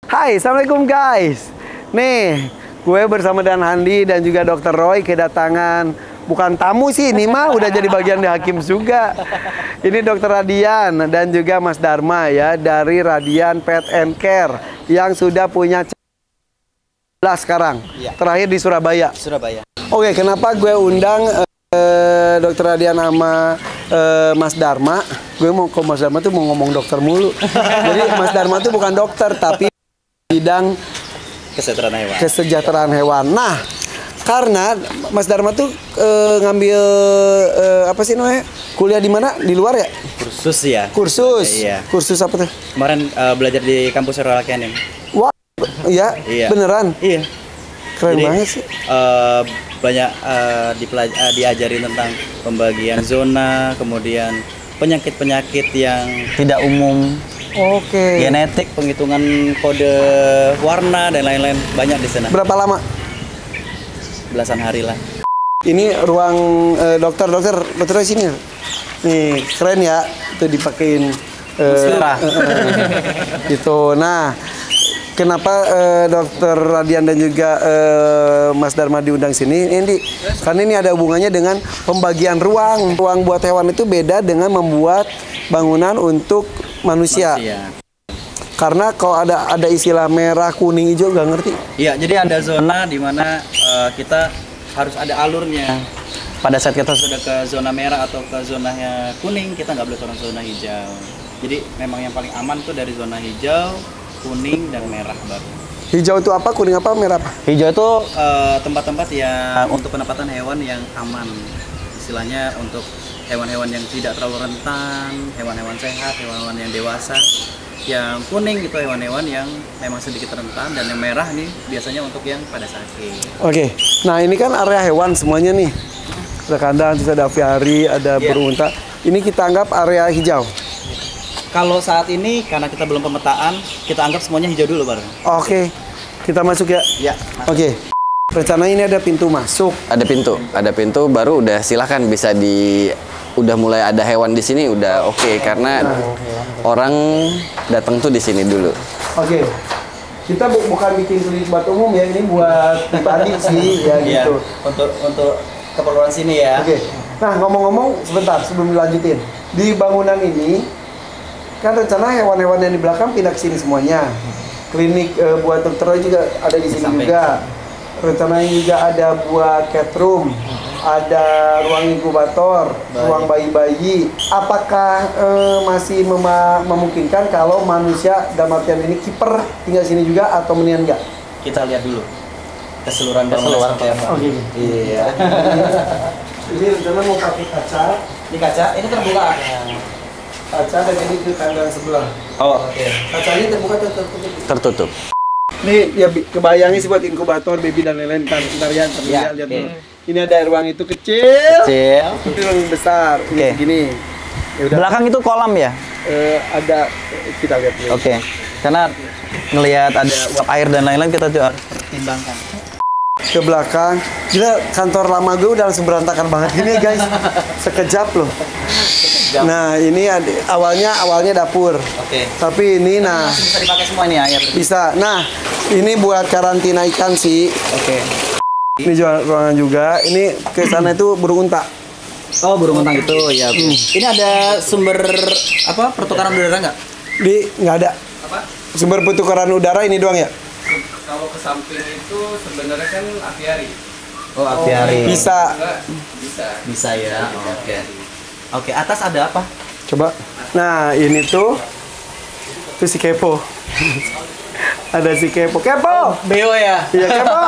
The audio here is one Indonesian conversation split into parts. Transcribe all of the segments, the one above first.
Hai, assalamualaikum guys. Nih, gue bersama Dan Handi dan juga Dr. Roy kedatangan bukan tamu sih, ini mah udah jadi bagian di Hakim juga. Ini Dr. Radian dan juga Mas Dharma ya dari Radian Pet and Care yang sudah punya sekarang. Ya. Terakhir di Surabaya. Oke, kenapa gue undang Dr. Radian sama Mas Dharma? Gue mau ke Mas Dharma tuh mau ngomong dokter mulu. Jadi Mas Dharma tuh bukan dokter tapi bidang kesejahteraan hewan. Nah, karena Mas Dharma tuh ngambil apa sih namanya? Kuliah di mana? Di luar ya? Kursus ya. Kursus. Iya. Kursus apa tuh? Kemarin belajar di kampus Royal Canin. Wah, iya? Beneran? Iya. Keren jadi, banget sih. Banyak diajarin tentang pembagian zona, kemudian penyakit-penyakit yang tidak umum. Oke. Genetik, penghitungan kode warna dan lain-lain, banyak di sana. Berapa lama? Belasan hari lah. Ini ruang dokter di sini. Nih, keren ya. Itu dipakein gitu. Nah, kenapa Dokter Radian dan juga Mas Dharma diundang sini? Ini karena ini ada hubungannya dengan pembagian ruang. Ruang buat hewan itu beda dengan membuat bangunan untuk manusia. Karena kalau ada istilah merah, kuning, hijau, nggak ngerti. Iya, jadi ada zona di mana kita harus ada alurnya. Pada saat kita sudah ke zona merah atau ke zona kuning, kita nggak boleh turun zona hijau. Jadi memang yang paling aman tuh dari zona hijau, kuning, dan merah baru. Hijau itu apa? Kuning apa? Merah apa? Hijau itu tempat-tempat yang untuk penempatan hewan yang aman. Istilahnya untuk hewan-hewan yang tidak terlalu rentan, hewan-hewan sehat, hewan-hewan yang dewasa. Yang kuning itu hewan-hewan yang memang sedikit rentan, dan yang merah nih biasanya untuk yang pada sakit. Oke, nah ini kan area hewan semuanya nih. Ada kandang, terus ada aviari, ada burung unta. Ini kita anggap area hijau. Kalau saat ini karena kita belum pemetaan, kita anggap semuanya hijau dulu bareng. Oke, kita masuk ya. Ya. Oke. Rencana ini ada pintu masuk. Ada pintu baru udah silahkan bisa udah mulai ada hewan di sini udah oke, karena orang datang tuh di sini dulu. Oke. Kita bukan bikin klinik buat umum ya, ini buat pribadi sih ya gitu. Untuk keperluan sini ya. Oke. Nah, ngomong-ngomong sebentar sebelum dilanjutin. Di bangunan ini kan rencana hewan-hewan yang di belakang pindah ke sini semuanya. Klinik buat dokter juga ada di sini juga. Rencananya juga ada buat cat room, ada ruang inkubator, ruang bayi-bayi. Apakah masih memungkinkan kalau manusia dalam artian ini kiper tinggal sini juga atau mendingan enggak? Kita lihat dulu keseluruhan bangunan seperti apa. Oke. Iya. Ini rencana mau pakai kaca. Ini kaca, ini terbuka. Kaca dan ini ke kandang sebelah. Oh, oke. Kacanya terbuka Tertutup. Nih ya kebayangnya sih buat inkubator, baby dan lain-lain. Ntar lihat dulu. Ini ada ruang itu kecil. Itu ruang besar. Ini segini. Ya udah. Belakang itu kolam ya? Ada, kita lihat dulu. Oke. Karena ngelihat ada uap air dan lain-lain, kita juga harus pertimbangkan. Ke belakang, gila kantor lama gue udah langsung berantakan banget gini guys. Sekejap loh. Nah ini awalnya dapur. Oke. Tapi ini bisa dipakai semua ini air. Bisa. Nah ini buat karantina ikan sih. Oke. Ini ruangan juga. Ini ke sana itu burung unta. Oh, burung unta itu ya. Ini ada sumber pertukaran udara nggak? Nggak ada. Apa? Sumber pertukaran udara ini doang ya? Kalau ke samping itu sebenarnya kan aviari. Oh, aviari. Bisa. Bisa ya. Oke, atas ada apa? Coba. Nah, ini tuh si Kepo. Ada si Kepo. Beo ya? Iya, Kepo.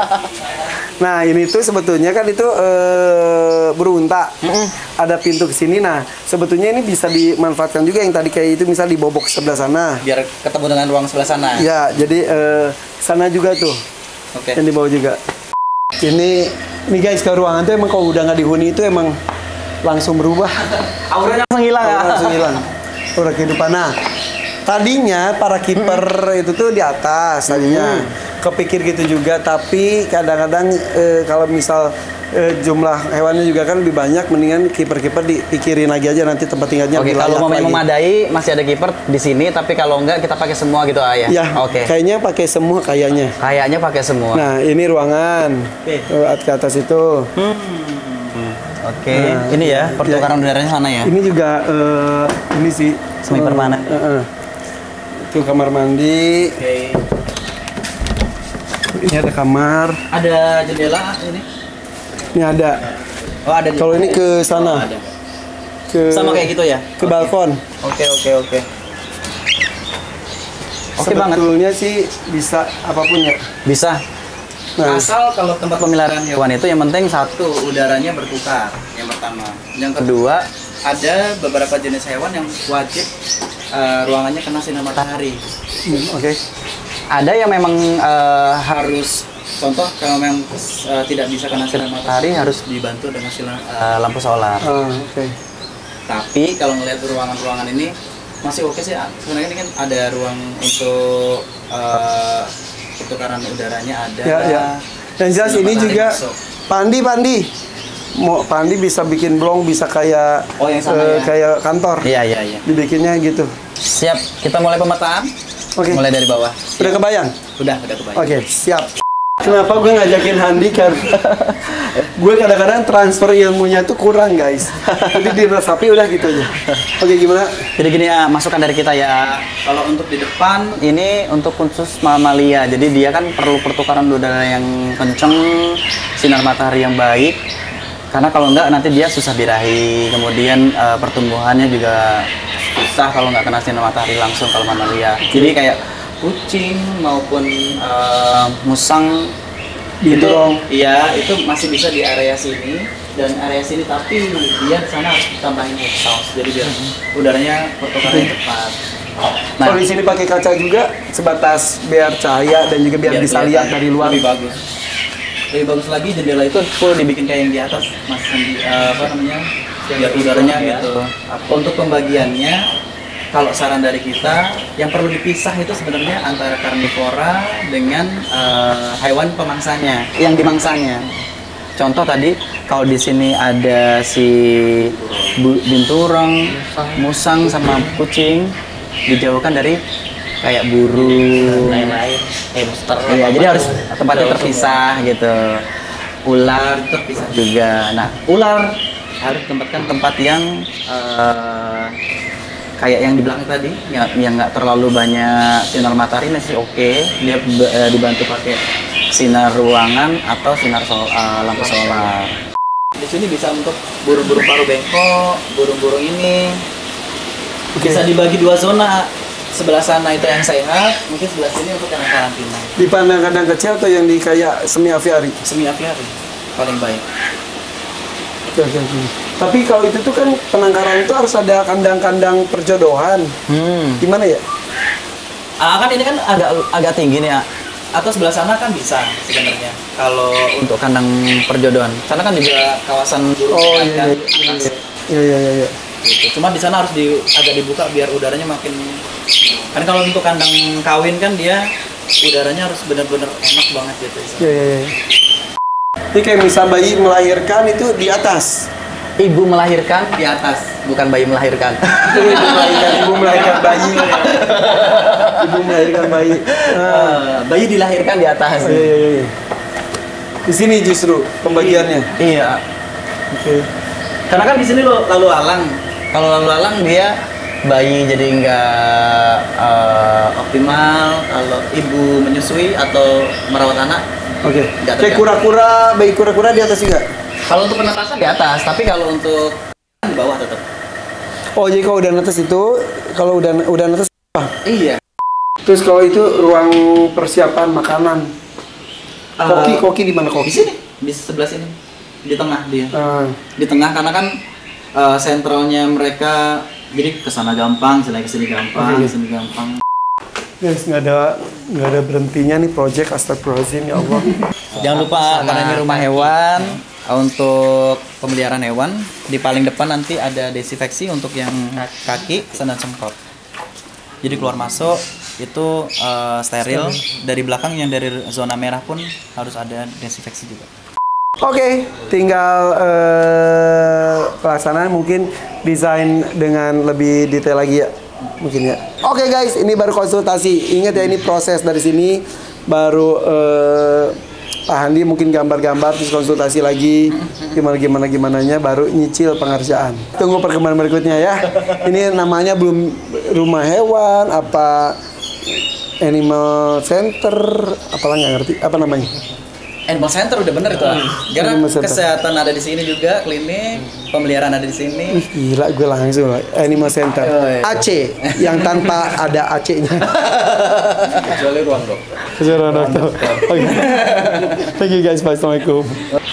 Nah, ini tuh sebetulnya kan itu burung unta. Ada pintu ke sini. Nah, sebetulnya ini bisa dimanfaatkan juga yang tadi kayak itu misal dibobok sebelah sana. Biar ketemu dengan ruang sebelah sana. Ya, jadi sana juga tuh. Oke. Yang dibawa juga. Ini guys, ke ruangan tuh emang kalau udah nggak dihuni itu emang langsung berubah. Auranya langsung hilang ya? Langsung hilang. Udah kehidupan. Nah, Tadinya para kiper itu tuh di atas tadinya. Kepikir gitu juga, tapi kadang-kadang kalau misal jumlah hewannya juga kan lebih banyak, mendingan kiper-kiper dipikirin lagi aja nanti tempat tinggalnya Oke, lebih kalau layak mau lagi. memadai masih ada kiper di sini, tapi kalau enggak kita pakai semua gitu ya. Ya, Oke. kayaknya pakai semua kayaknya. Kayaknya pakai semua. Nah, ini ruangan. Ke atas itu. Oke. Ini ya pertukaran udaranya sana ya. Ini juga ini sih Semi permanen. Itu kamar mandi. Oke. Ini ada kamar. Ada jendela ini? Ini ada. Oh, ada. Kalau ini ke sana. Oh, ada. Ke Sama kayak gitu ya? ke balkon. Oke. Oke banget. Sebetulnya sih bisa apapun ya. Bisa. Nah, Asal kalau tempat pemeliharaan hewan itu yang penting satu, udaranya bertukar. Yang pertama. Yang kedua, ada beberapa jenis hewan yang wajib ruangannya kena sinar matahari. oke. Ada yang memang Harus contoh kalau memang tidak bisa kena sinar matahari harus dibantu dengan sinar lampu solar. Oke. Tapi kalau ngelihat ruangan-ruangan ini masih oke sih. Sebenarnya ini kan ada ruang untuk pertukaran udaranya ada. Ya. Yang jelas Sinar ini matahari juga masuk. Pandi. Mau Pandi bisa bikin blong, bisa kayak Oh, yang sana ya? kayak kantor. Iya. Dibikinnya gitu. Siap. Kita mulai pemetaan. Oke. Mulai dari bawah. Udah kebayang? Udah kebayang. Oke, siap. Kenapa gue ngajakin Handi? Karena gue kadang-kadang transfer ilmunya tuh kurang, guys. Jadi diresapi udah gitu aja. Oke, gimana? Jadi gini ya, masukan dari kita ya. Kalau untuk di depan Ini untuk khusus mamalia. Jadi dia kan perlu pertukaran udara yang kenceng, sinar matahari yang baik. Karena kalau enggak nanti dia susah birahi. Kemudian pertumbuhannya juga susah kalau nggak kena sinar matahari langsung kalau mamalia. Jadi kayak kucing maupun musang Didorong. itu masih bisa di area sini dan area sini, tapi dia di sana harus ditambahin exhaust jadi biar udaranya pertukarannya cepat. Nah. Kalau di sini pakai kaca juga sebatas biar cahaya dan juga biar bisa lihat dari luar. lebih bagus. Lebih bagus lagi jendela itu full dibikin kayak yang di atas, mas apa namanya, biar udaranya gitu. Untuk pembagiannya, kalau saran dari kita, yang perlu dipisah itu sebenarnya antara karnivora dengan hewan pemangsanya. yang dimangsanya. Contoh tadi kalau di sini ada si binturong, musang sama kucing, dijauhkan dari kayak burung, Lain-lain, hamster. ya, jadi harus tempatnya terpisah gitu. Ular terpisah juga. Nah, ular harus tempatkan tempat yang kayak yang di belakang tadi, yang nggak terlalu banyak sinar matahari masih oke. Dia dibantu pakai sinar ruangan atau sinar lampu solar. Di sini bisa untuk burung-burung paruh bengkok, burung-burung ini. Bisa dibagi dua zona. Sebelah sana itu yang sehat, mungkin sebelah sini untuk yang karantina. Di kandang kecil atau yang di kayak semi aviari? Semi aviari paling baik. Oke. Tapi kalau itu tuh kan penangkaran itu harus ada kandang-kandang perjodohan. Gimana ya? Kan ini kan agak tinggi nih, atau sebelah sana kan bisa sebenarnya. Kalau Untuk kandang perjodohan. sana kan juga kawasan burung Oh sehat kan. iya. Gitu. Cuma di sana harus agak dibuka biar udaranya makin. Kan kalau untuk kandang kawin kan dia udaranya harus benar-benar enak banget gitu. Iya. Ini kayak misal bayi melahirkan itu di atas. Ibu melahirkan Di atas. bukan bayi melahirkan. Ibu melahirkan bayi. Ibu melahirkan bayi. Bayi dilahirkan di atas. Iya. Di sini justru pembagiannya. Iya. Oke. Karena kan di sini lalu alang. Kalau lalu lalang dia bayi jadi nggak Optimal kalau ibu menyusui atau merawat anak. Oke. Nggak Kayak terganggu. kura-kura, bayi kura-kura di atas juga. Kalau untuk penetasan di atas, tapi kalau untuk di bawah tetap. Oh, jadi kalau udah netes itu, kalau udah netes apa? Iya. Terus kalau itu ruang persiapan makanan. Koki di mana Di koki? sini, di sebelah sini, di tengah dia. Ah, Di tengah karena kan sentralnya mereka jadi kesana gampang, kesini gampang, Oke. kesini gampang. guys, nggak ada berhentinya nih project, astagfirullahaladzim ya Allah. Jangan lupa karena ini rumah hewan, untuk pemeliharaan hewan di paling depan nanti ada desinfeksi untuk yang kaki, dan semprot. Jadi keluar masuk itu steril. Dari belakang yang dari zona merah pun harus ada desinfeksi juga. Oke, tinggal pelaksanaan mungkin desain dengan lebih detail lagi ya, mungkin ya. Oke guys, ini baru konsultasi. Ingat ya, ini proses dari sini baru Pak Handi mungkin gambar-gambar terus konsultasi lagi gimananya baru nyicil pengerjaan. Tunggu perkembangan berikutnya ya. Ini namanya belum rumah hewan apa animal center, apalah nggak ngerti apa namanya. Animal center udah bener itu. Karena Animal center. kesehatan ada di sini juga, klinik, pemeliharaan ada di sini. Ih, gila gue langsung lah. Animal center. AC yang tanpa ada AC-nya. Kecuali ruang dokter. Kejuaraan dokter. Oke. Thank you guys. Bye. Assalamualaikum.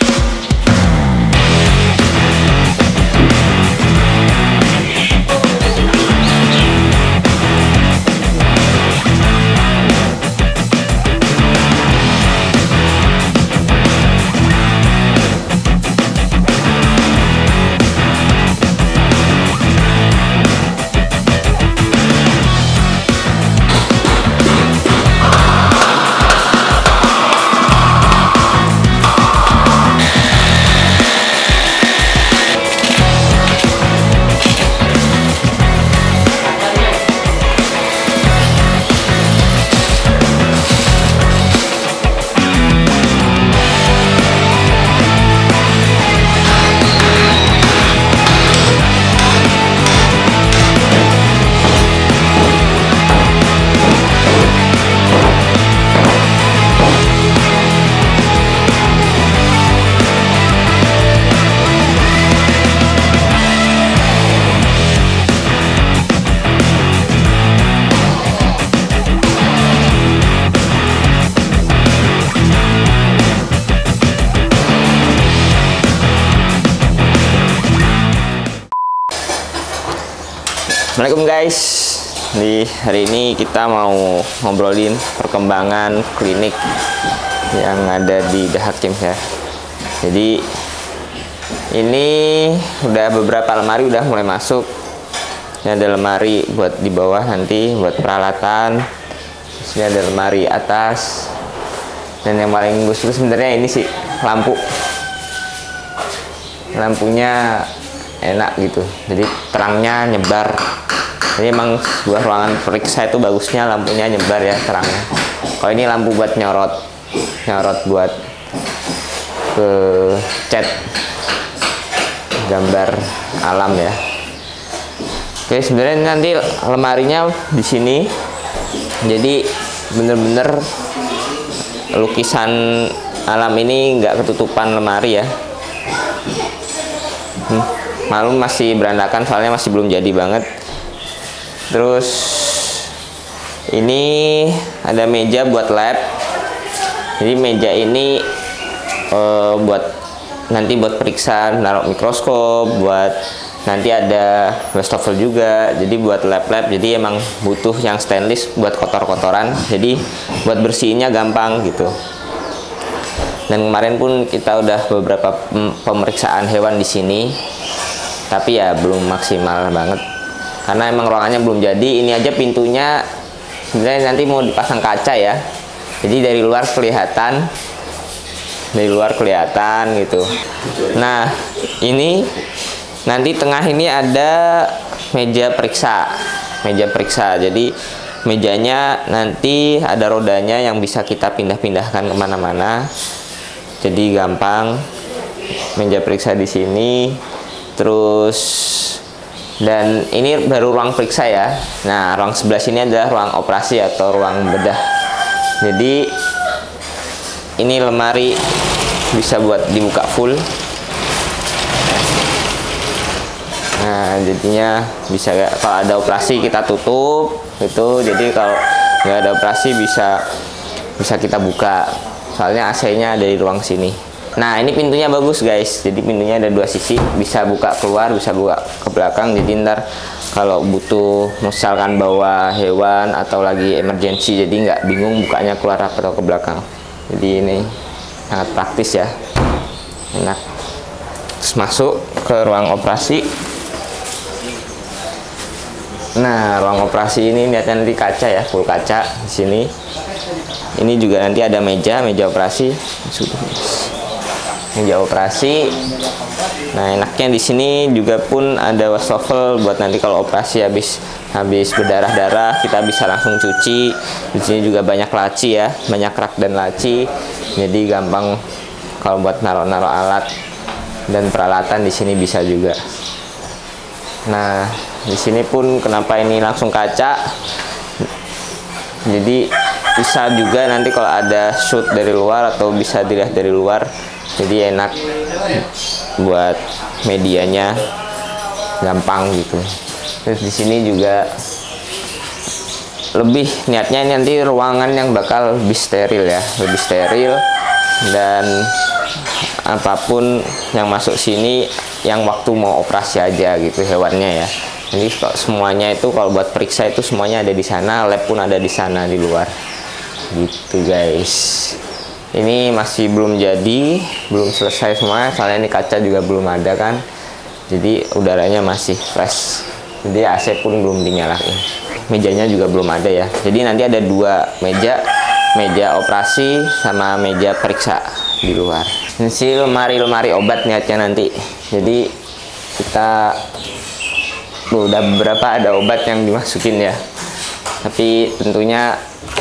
Assalamualaikum guys. Di hari ini kita mau ngobrolin perkembangan klinik yang ada di The Hakim ya. Jadi ini udah beberapa lemari udah mulai masuk. Ini ada lemari buat di bawah nanti buat peralatan. Terus ini ada lemari atas. Dan yang paling bagus itu sebenarnya ini sih lampu. Lampunya enak gitu. Jadi terangnya nyebar. Jadi emang sebuah ruangan periksa itu bagusnya lampunya nyebar ya terangnya. Kalau ini lampu buat nyorot buat ke cat gambar alam ya. Oke, sebenarnya nanti lemarinya di sini. Jadi bener-bener lukisan alam ini nggak ketutupan lemari ya. Malu masih berandakan soalnya masih belum jadi banget. Terus ini ada meja buat lab. Jadi meja ini buat nanti buat periksa naruh mikroskop, buat nanti ada wastafel juga. Jadi buat lab-lab. Jadi emang butuh yang stainless buat kotor-kotoran. Jadi buat bersihinnya gampang gitu. Dan kemarin pun kita udah beberapa pemeriksaan hewan di sini. Tapi ya belum maksimal banget. Karena emang ruangannya belum jadi. Ini aja pintunya sebenarnya nanti mau dipasang kaca ya. Jadi dari luar kelihatan gitu. Nah ini nanti tengah ini ada meja periksa. Jadi mejanya nanti ada rodanya yang bisa kita pindah-pindahkan kemana-mana. Jadi gampang. Meja periksa di sini. Terus dan ini baru ruang periksa ya. Nah, ruang sebelah sini adalah ruang operasi atau ruang bedah. Jadi ini lemari bisa buat dibuka full. Nah, jadinya bisa kalau ada operasi kita tutup gitu. Jadi kalau nggak ada operasi bisa kita buka. Soalnya AC-nya ada di ruang sini. Nah, ini pintunya bagus guys. Jadi pintunya ada dua sisi, bisa buka keluar, bisa buka ke belakang. Jadi ntar kalau butuh misalkan bawa hewan atau lagi emergency, jadi nggak bingung bukanya keluar atau ke belakang. Jadi ini sangat praktis ya, enak. Terus masuk ke ruang operasi. Nah, ruang operasi ini niatnya nanti kaca ya, full kaca di sini. Ini juga nanti ada meja operasi. Meja operasi. Nah, enaknya di sini juga pun ada wastafel buat nanti kalau operasi habis berdarah-darah kita bisa langsung cuci. Di sini juga banyak laci ya, banyak rak dan laci. Jadi gampang kalau buat naruh-naruh alat dan peralatan di sini bisa juga. Nah, di sini pun kenapa ini langsung kaca? Jadi bisa juga nanti kalau ada shoot dari luar atau bisa dilihat dari luar. Jadi enak buat medianya, gampang gitu. Terus di sini juga lebih niatnya nanti ruangan yang bakal lebih steril ya, lebih steril, dan apapun yang masuk sini yang waktu mau operasi aja gitu hewannya ya. Jadi semuanya itu kalau buat periksa itu semuanya ada di sana, lab pun ada di sana di luar. Gitu guys. Ini masih belum jadi, belum selesai semua, soalnya ini kaca juga belum ada kan. Jadi udaranya masih fresh. Jadi AC pun belum dinyalain. Mejanya juga belum ada ya. Jadi nanti ada 2 meja, meja operasi sama meja periksa di luar. Ini sih lemari obat niatnya nanti. Jadi kita udah beberapa ada obat yang dimasukin ya. Tapi tentunya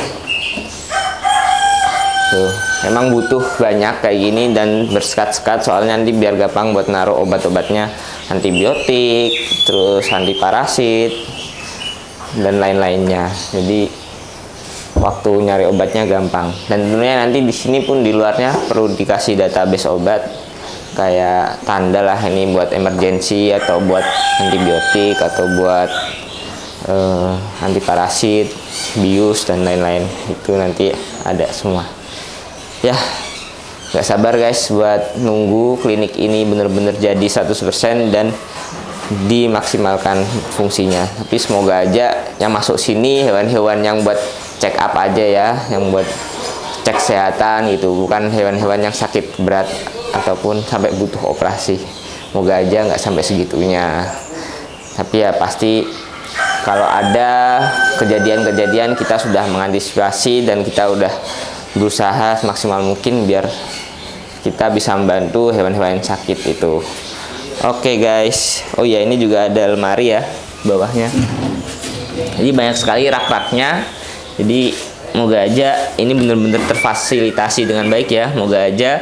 tuh, emang butuh banyak kayak gini dan bersekat-sekat soalnya nanti biar gampang buat naruh obat-obatnya, antibiotik, terus antiparasit dan lain-lainnya. Jadi waktu nyari obatnya gampang. Dan tentunya nanti di sini pun di luarnya perlu dikasih database obat kayak tanda lah ini buat emergency atau buat antibiotik atau buat antiparasit, bius dan lain-lain. Itu nanti ada semua. Ya, nggak sabar guys buat nunggu klinik ini bener-bener jadi 100% dan dimaksimalkan fungsinya. Tapi semoga aja yang masuk sini hewan-hewan yang buat check up aja ya, yang buat cek kesehatan gitu, bukan hewan-hewan yang sakit berat ataupun sampai butuh operasi. Semoga aja nggak sampai segitunya. Tapi ya pasti kalau ada kejadian-kejadian kita sudah mengantisipasi dan kita udah berusaha semaksimal mungkin biar kita bisa membantu hewan-hewan yang sakit itu. Oke guys, oh ya ini juga ada lemari ya bawahnya. Jadi banyak sekali rak-raknya. Jadi moga aja ini benar-benar terfasilitasi dengan baik ya. Moga aja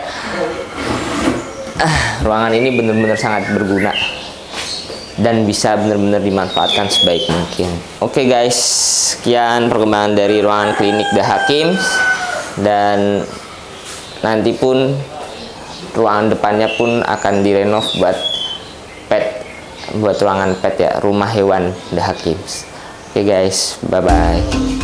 ruangan ini benar-benar sangat berguna dan bisa benar-benar dimanfaatkan sebaik mungkin. Oke guys, sekian perkembangan dari ruangan klinik The Hakims. Dan nanti pun ruangan depannya pun akan direnov buat pet, buat ruangan pet ya, rumah hewan The Hakims. Oke guys, bye bye.